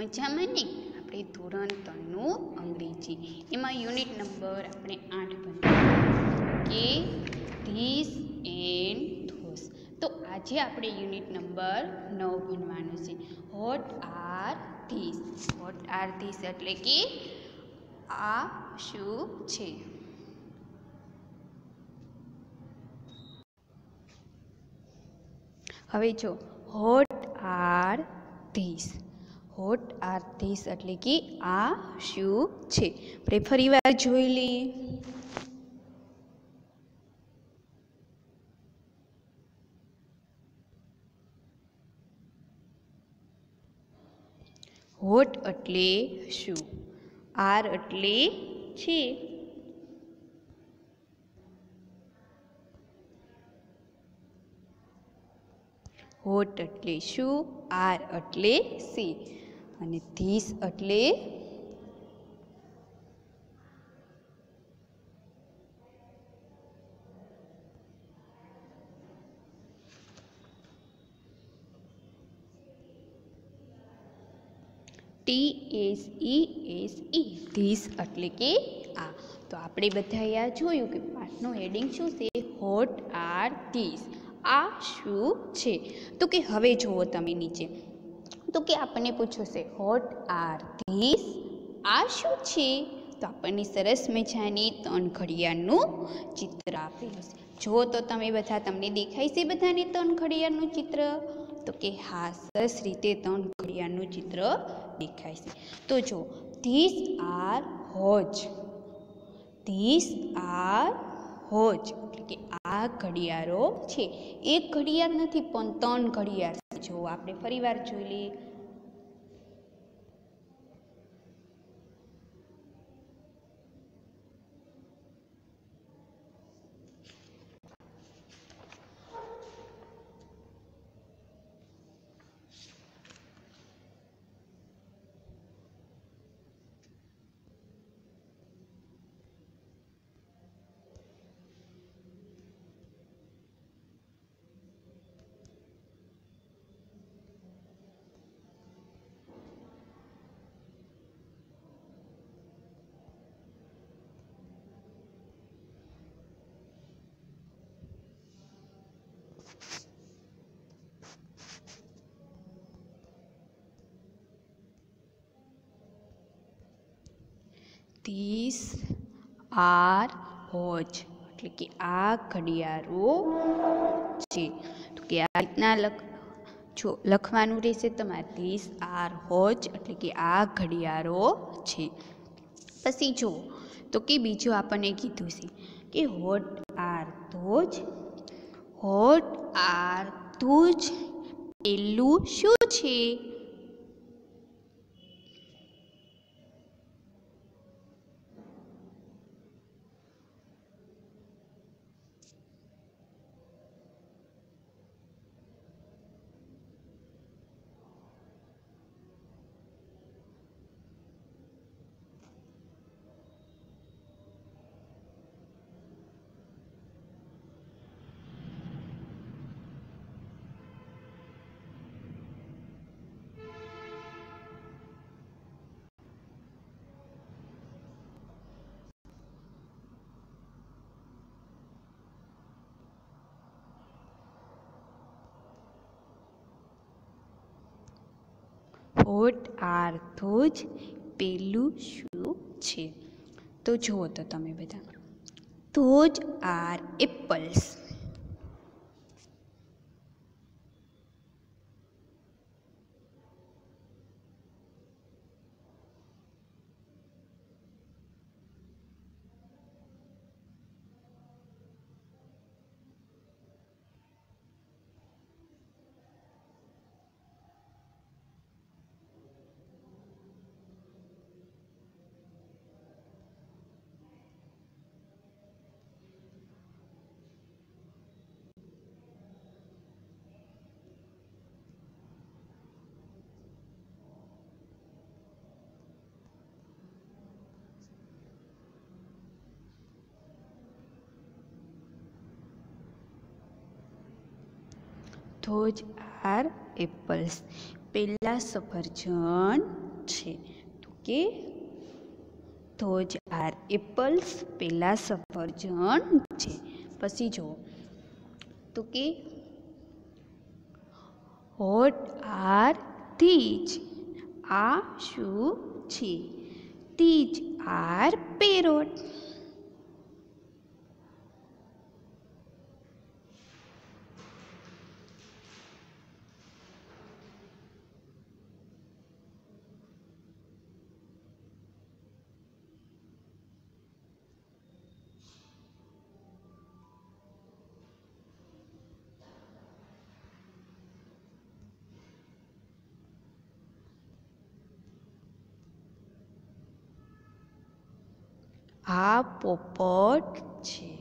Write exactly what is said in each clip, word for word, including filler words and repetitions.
મજામાં ને? આપણે ધોરણ ત્રણનું અંગ્રેજી એમાં યુનિટ નંબર આપણે આઠ ભણીએ કે ધીસ એન્ડ ધોસ. તો આજે આપણે યુનિટ નંબર નવ ભણવાનું છે. What are this? What are this એટલે કે આ શું છે? હવે જો what are this, what are this એટલે કે આ શું છે? આપણે ફરી વાર જોઈ લઈએ. વોટ એટલે શું, આર એટલે છે. વોટ એટલે શું, આર એટલે છે અને ધીસ એટલે T S E S E, this એટલે કે આ. તો આપણે બધાએ આ જોયું કે પાઠનું હેડિંગ શું છે? વોટ આર ધીસ, આ શું છે? તો કે હવે જુઓ તમે નીચે, તો કે આપણને પૂછશે વોટ આર ધીસ, આ શું છે? તો આપણને સરસ મજાની ત્રણ ઘડિયાળનું ચિત્ર આપેલું છે. જુઓ તો તમે બધા, તમને દેખાય છે બધાને ત્રણ ઘડિયાળનું ચિત્ર? તો કે હા, સરસ રીતે ત્રણ ઘડિયાળનું ચિત્ર દેખાય છે. તો જો this are watch, this are watch એટલે કે આ ઘડિયાળો છે. એક ઘડિયાળ નથી પણ ત્રણ ઘડિયાળ છે. જો આપણે ફરી વાર જોઈ લઈએ. ધીસ આર વોચ એટલે કે આ ઘડિયાળો છે. તો કે આ રીતના લખ જો લખવાનું રહેશે તમારે. ધીસ આર વોચ એટલે કે આ ઘડિયાળો છે. પછી જુઓ તો કે બીજું આપણને કીધું છે કે what are those, what are those પેલું શું છે? વોટ આર ધોઝ પેલું શું છે? તો જુઓ તો તમે બધા, those are apples. Those are apples, પહેલા સફરજન છે તો કે ધોજ આર એપલ્સ પેલા સફરજન છે. પછી જુઓ તો કે હોટ આર ધીજ, આ શું છે? This are parrot. આ પોપટ છે.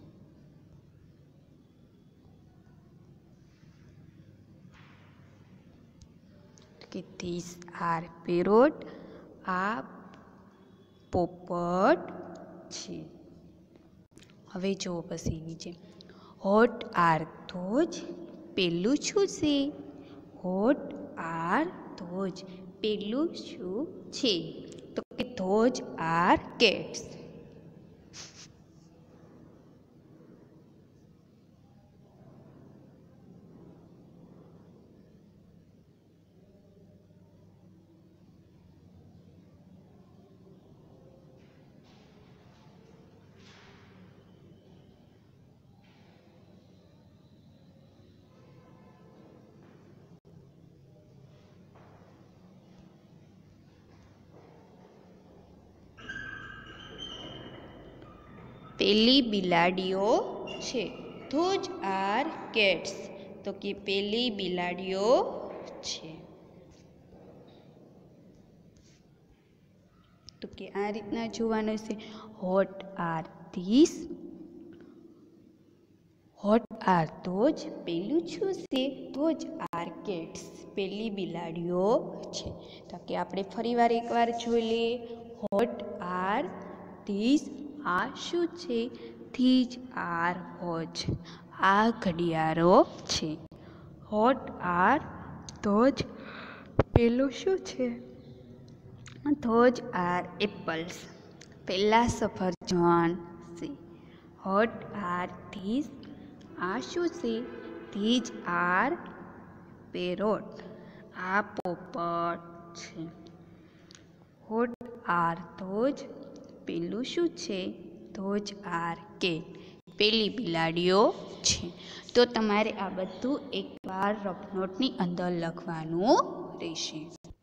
કે ધીસ આર પેરોટ, આ પોપટ છે. હવે જુઓ પછી નીચે હોટ આર ધોજ, પેલું શું છે? હોટ આર ધોજ, પેલું શું છે? તો કે ધોજ આર કેટ્સ. પેલી બિલાડીઓ છે. ધોજ આર કેટ્સ, તો કે પેલી બિલાડીઓ છે. તો કે આ રીતના જોવાનું છે. What are this, what are those, પેલું શું છે? ધોજ આર કેટ્સ, પેલી બિલાડીઓ છે. તો કે આપણે ફરીવાર એકવાર જોઈ લઈએ. હોટ આર ધીસ, આ શું છે? ધીજ આર વોચ, આ ઘડિયાળો છે. હોટ આર ધોજ, પેલું શું છે? ધોજ આર એપલ્સ, પેલા સફરજન છે. હોટ આર ધીસ, આ શું છે? ધીજ આર પેરોટ, આ પોપટ છે. હોટ આર ધોજ, પેલું શું છે? ધોજ આર કેટ, પેલી બિલાડીઓ છે. તો તમારે આ બધું એકવાર રફ નોટની અંદર લખવાનું રહેશે.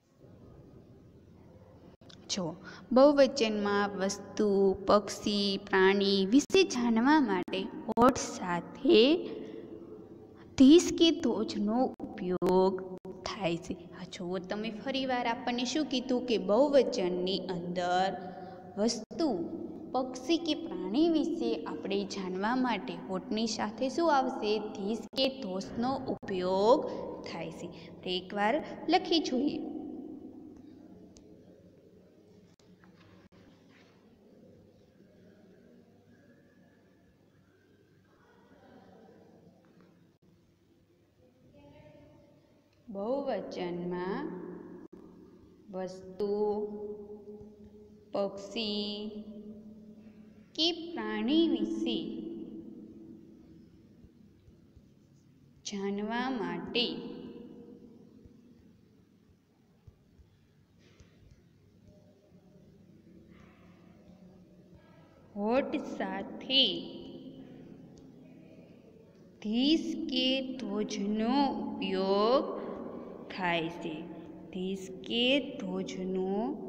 જો બહુવચનમાં વસ્તુ, પક્ષી, પ્રાણી વિશે જાણવા માટે હોટ સાથે ધીસ કે ધોજનો ઉપયોગ થાય છે. હા જુઓ તમે ફરીવાર આપણને શું કીધું કે બહુવચનની અંદર વસ્તુ, પક્ષી કે પ્રાણી વિશે આપણે જાણવા માટે હોટની સાથે શું આવશે? ધીસ કે ધોષનો ઉપયોગ થાય છે. તો એકવાર લખી જોઈએ. બહુવચનમાં વસ્તુ, પક્ષી કે પ્રાણી વિશે જાણવા માટે હોટ સાથે ધીસ કે ધોજનો ઉપયોગ થાય છે. ધીસ કે ધોજનો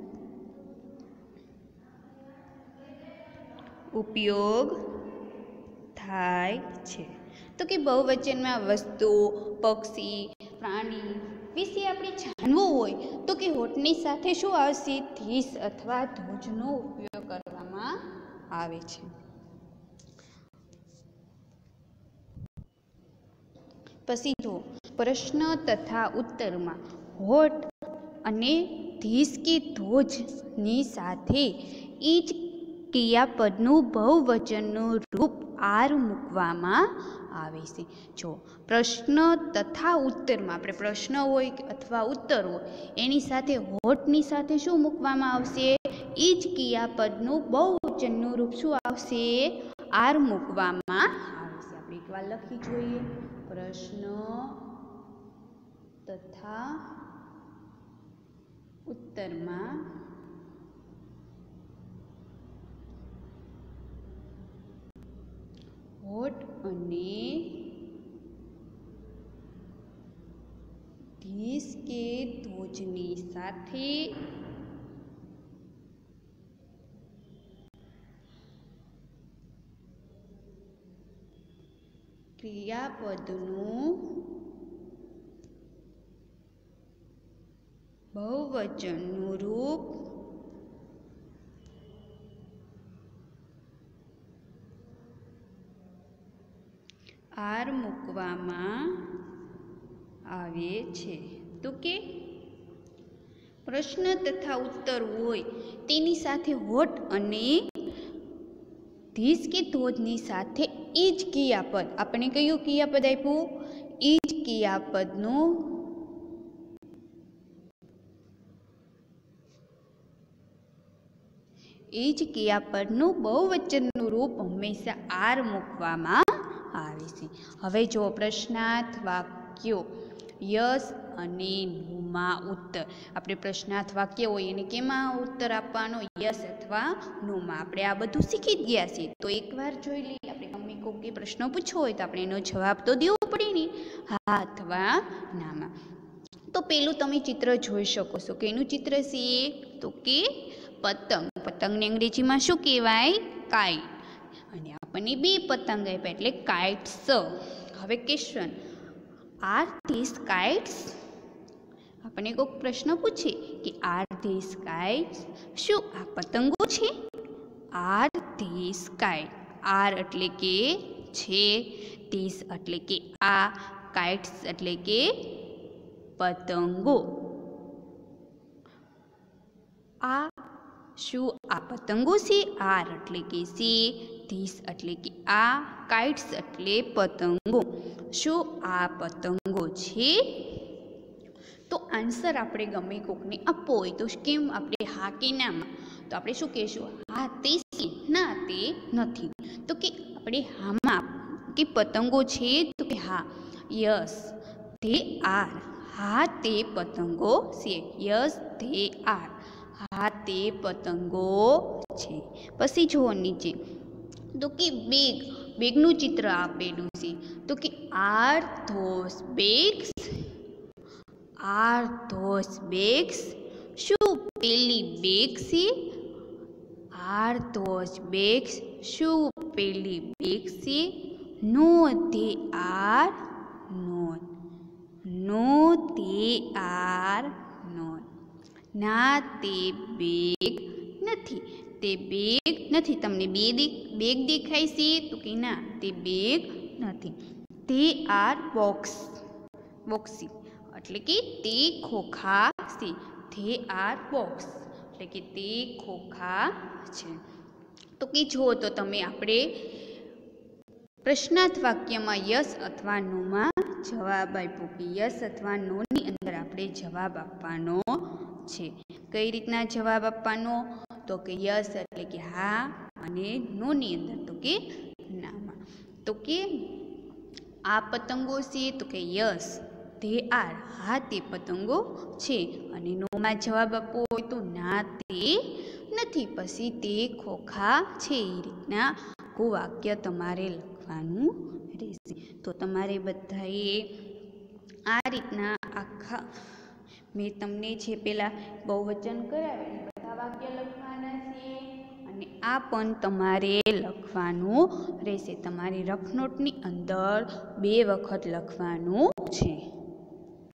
ઉપયોગ થાય છે. તો કે બહુવચનમાં વસ્તુ, પક્ષી, પ્રાણી વિશે આપણે જાણવું હોય તો કે હોટની સાથે શું આવશે? ધીસ અથવા ધોજનો ઉપયોગ કરવામાં આવે છે. પછી જો પ્રશ્ન તથા ઉત્તરમાં હોટ અને ધીસ કે ધોજની સાથે ઈજ ક્રિયાપદનું બહુવચનનું રૂપ આર મૂકવામાં આવે છે. જો પ્રશ્ન તથા ઉત્તરમાં આપણે પ્રશ્ન હોય અથવા ઉત્તર હોય એની સાથે હોટની સાથે શું મૂકવામાં આવશે? એ જ ક્રિયાપદનું બહુવચનનું રૂપ શું આવશે? આર મૂકવામાં આવશે. આપણે એકવાર લખી જોઈએ. પ્રશ્ન તથા ઉત્તરમાં હોઠ અને ધીસ કે ધ્વજની સાથે ક્રિયાપદનું બહુવચનનું રૂપ આર મૂકવામાં આવે છે. તો કે પ્રશ્ન તથા ઉત્તર હોય તેની સાથે હોઠ અને ધીસ કે ધ્વજની સાથે એ જ ક્રિયાપદ, આપણે કયું ક્રિયાપદ આપ્યું? એ જ ક્રિયાપદનું એ જ ક્રિયાપદનું બહુવચનનું રૂપ હંમેશા આર મૂકવામાં આવે છે. હવે જો પ્રશ્નાર્થ વાક્યો યસ અને નોમાં ઉત્તર. આપણે પ્રશ્નાર્થ વાક્ય હોય એને કેમાં ઉત્તર આપવાનો? યસ અથવા નોમાં. આપણે આ બધું શીખી જ ગયા છીએ. તો એકવાર જોઈ લઈએ. આપણે મમ્મી કોઈ પ્રશ્ન પૂછવો હોય તો આપણે એનો જવાબ તો દેવો પડે ને, હા અથવા નામાં. તો પેલું તમે ચિત્ર જોઈ શકો છો કે એનું ચિત્ર છે તો કે પતંગ. પતંગને અંગ્રેજીમાં શું કહેવાય? કાઇટ. અને આપણને બે પતંગ આપ્યા એટલે કાઇટ્સ. હવે ક્વેશ્ચન, આર ધીસ કાઇટ્સ? આપણને કોઈ પ્રશ્ન પૂછે કે આર ધીસ કાઇટ્સ? શું આ પતંગો છે? Are this kite. આર એટલે કે છે, ધીસ એટલે કે આ, કાઇટ્સ એટલે કે પતંગો. આ શું આ પતંગો છે? આર એટલે કે છે, ધીસ એટલે કે આ, કાઇટ્સ એટલે પતંગો. શું આ પતંગો છે? તો આન્સર આપણે ગમે કોકને આપવો હોય તો કેમ આપણે હા કે નામાં? તો આપણે શું કહેશું? હા તે છે, ના તે નથી. તો કે આપણે હામાં કે પતંગો છે તો કે હા, યસ ધે આર. હા તે પતંગો છે. Yes they are. હા તે પતંગો છે. પછી જુઓ નીચે તો કે બેગ. બેગનું ચિત્ર આપેલું છે તો કે are those bags? Are those bags? શું પેલી બેગ છે? Are those bags? શું પેલી બેગ છે? No they are not. No they are not. ના તે બેગ નથી. તે બેગ નથી. તમને બે બેગ દેખાય છે તો કે ના તે બેગ નથી. તે આર બોક્સ. બોક્સી એટલે કે તે ખોખા છે. તે આર બોક્સ એટલે કે તે ખોખા છે. તો કે જુઓ તો તમે આપણે પ્રશ્નાર્થ વાક્યમાં યસ અથવા નોમાં જવાબ આપ્યો કે યસ અથવા નોની અંદર આપણે જવાબ આપવાનો છે. કઈ રીતના જવાબ આપવાનો? તો કે યસ એટલે કે હા અને નોની અંદર તો કે નામાં. તો કે આ પતંગો છે તો કે યસ ધે આર. હા તે પતંગો છે. અને નોમાં જવાબ આપવો હોય તો ના તે નથી. પછી તે ખોખા છે. એ રીતના આખું વાક્ય તમારે લખવાનું રહેશે. તો તમારે બધાએ આ રીતના આખા મેં તમને જે પેલા બહુવચન કરાવે બધા વાક્ય લખવાના છે અને આ પણ તમારે લખવાનું રહેશે. તમારી રફ નોટની અંદર બે વખત લખવાનું છે.